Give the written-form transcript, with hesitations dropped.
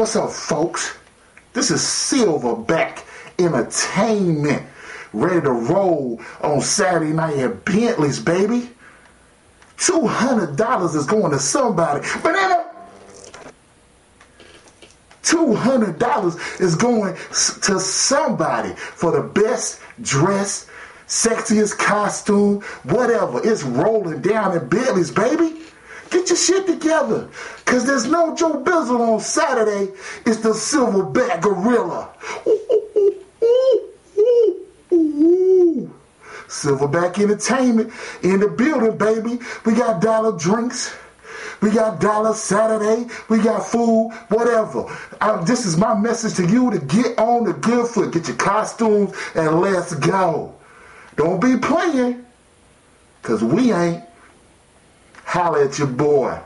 What's up, folks? This is Silverback Entertainment, ready to roll on Saturday night at Bentley's, baby. $200 is going to somebody. Banana! $200 is going to somebody for the best dress, sexiest costume, whatever. It's rolling down at Bentley's, baby. Get your shit together, because there's no Joe Bizzle on Saturday. It's the Silverback Gorilla. Silverback Entertainment in the building, baby. We got dollar drinks. We got dollar Saturday. We got food, whatever. This is my message to you to get on the good foot. Get your costumes and let's go. Don't be playing, because we ain't. Holla at your boy.